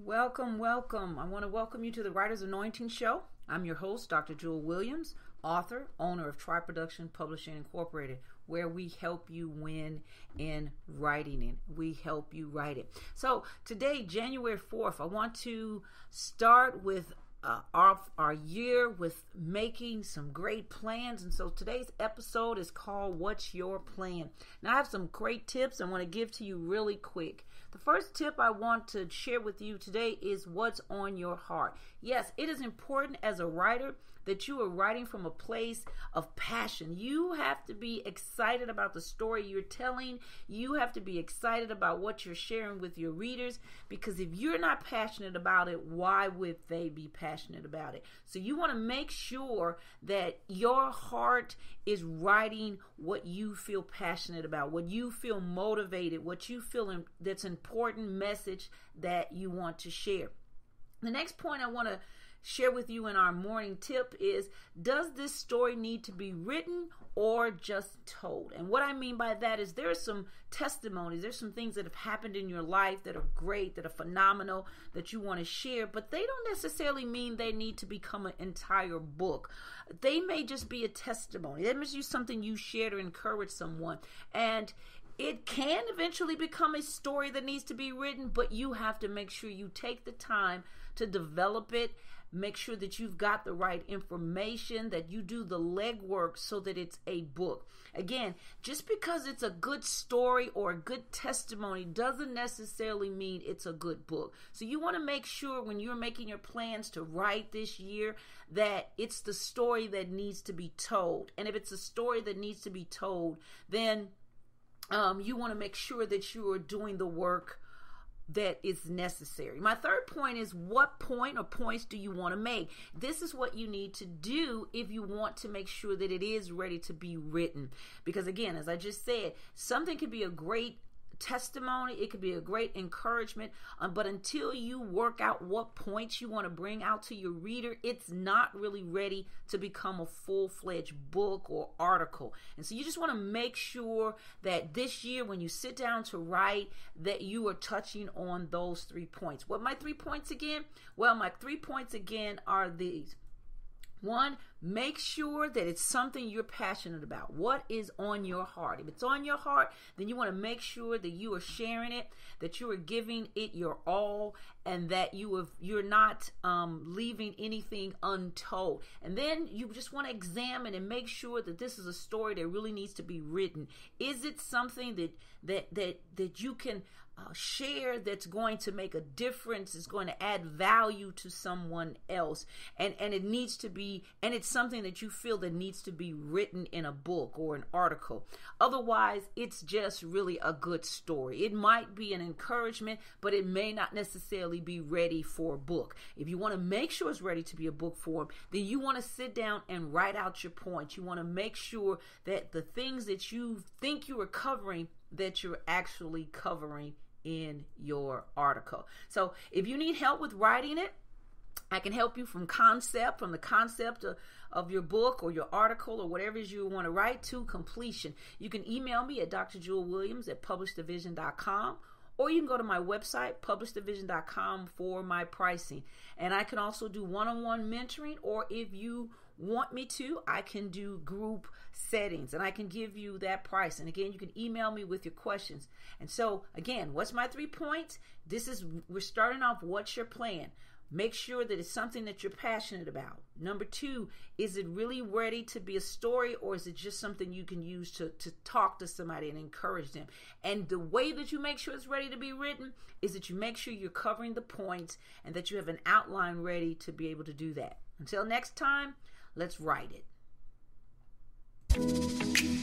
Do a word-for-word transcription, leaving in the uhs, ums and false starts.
Welcome, welcome. I want to welcome you to the Writer's Anointing Show. I'm your host, Doctor Jewel Williams, author, owner of Tri Production Publishing Incorporated, where we help you win in writing it. We help you write it. So today, January fourth, I want to start with uh, our, our year with making some great plans. And so today's episode is called What's Your Plan? Now I have some great tips I want to give to you really quick. The first tip I want to share with you today is what's on your heart. Yes, it is important as a writer that you are writing from a place of passion. You have to be excited about the story you're telling. You have to be excited about what you're sharing with your readers, because if you're not passionate about it, why would they be passionate about it? So you want to make sure that your heart is writing what you feel passionate about, what you feel motivated, what you feel that's an important message that you want to share. The next point I want to share with you in our morning tip is, does this story need to be written or just told? And what I mean by that is there are some testimonies, there's some things that have happened in your life that are great, that are phenomenal, that you want to share, but they don't necessarily mean they need to become an entire book. They may just be a testimony. That means you something you share to encourage someone. And it can eventually become a story that needs to be written, but you have to make sure you take the time to develop it. Make sure that you've got the right information, that you do the legwork so that it's a book. Again, just because it's a good story or a good testimony doesn't necessarily mean it's a good book. So you want to make sure when you're making your plans to write this year that it's the story that needs to be told. And if it's a story that needs to be told, then um, you want to make sure that you are doing the work that is necessary. My third point is, what point or points do you want to make? This is what you need to do if you want to make sure that it is ready to be written. Because again, as I just said, something could be a great testimony, it could be a great encouragement, um, but until you work out what points you want to bring out to your reader, it's not really ready to become a full-fledged book or article. And so you just want to make sure that this year when you sit down to write, that you are touching on those three points. What are my three points again? Well, my three points again are these. One, make sure that it's something you're passionate about. What is on your heart? If it's on your heart, then you want to make sure that you are sharing it, that you are giving it your all, and that you have, you're not um, leaving anything untold. And then you just want to examine and make sure that this is a story that really needs to be written. Is it something that that that that you can Uh, share that's going to make a difference, is going to add value to someone else, and and it needs to be, and it's something that you feel that needs to be written in a book or an article. Otherwise, it's just really a good story. It might be an encouragement, but it may not necessarily be ready for a book. If you want to make sure it's ready to be a book form, then you want to sit down and write out your points. You want to make sure that the things that you think you are covering, that you're actually covering in your article. So if you need help with writing it, I can help you from concept, from the concept of, of your book or your article or whatever it is you want to write, to completion. You can email me at d r jewel williams at publish division dot com, or you can go to my website, publish division dot com, for my pricing. And I can also do one-on-one mentoring, or if you want me to, I can do group settings, and I can give you that price. And again, you can email me with your questions. And so again, what's my three points? This is, we're starting off, what's your plan? Make sure that it's something that you're passionate about. Number two, is it really ready to be a story, or is it just something you can use to, to talk to somebody and encourage them? And the way that you make sure it's ready to be written is that you make sure you're covering the points and that you have an outline ready to be able to do that. Until next time, let's write it.